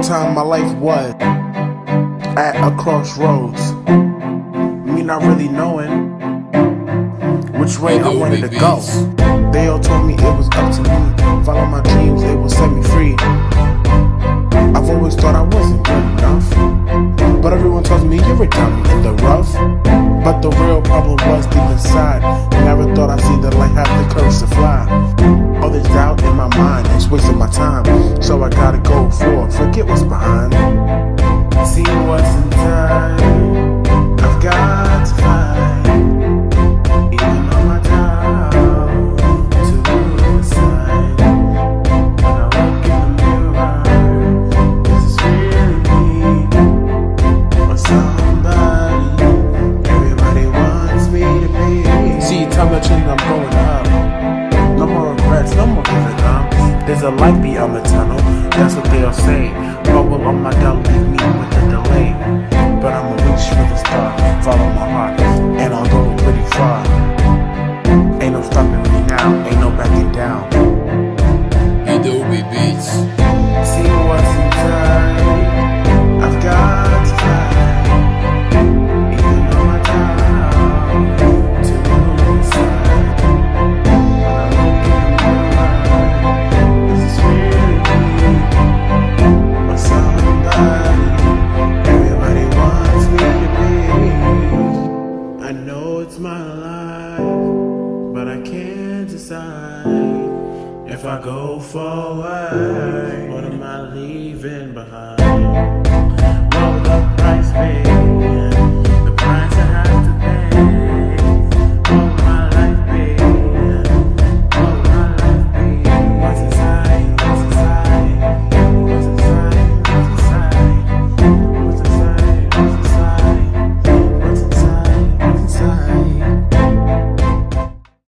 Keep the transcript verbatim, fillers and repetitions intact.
time my life was at a crossroads, me not really knowing which way I wanted to go. They all told me it was up to me, follow my dreams, it will set me free. I've always thought I wasn't good enough, but everyone tells me you're a diamond in the rough. But the real problem was deep inside. Never thought I'd see the light, have the courage to fly. All this doubt in my mind, it's wasting my time, so I gotta go for it, forget what's behind. See what's in time, I've got to find. Even on my down to the side. When I look in the mirror, is this really me or somebody everybody wants me to be? See, time to change, I'm going up. No more regrets, no more giving up. There's a light beyond the tunnel, that's what they'll say. But will on my doubt leave me with a delay? But I'ma reach for the star, follow my heart, and I'll go pretty far. Ain't no stopping me now, ain't no backing down. Adobe Beats. See what's in time, I've got to find. Even on my down to the side. When I look in the mirror, is this really me or somebody everybody wants me to be? I know it's my life, but I can't decide. If I go forward, what am I leaving behind?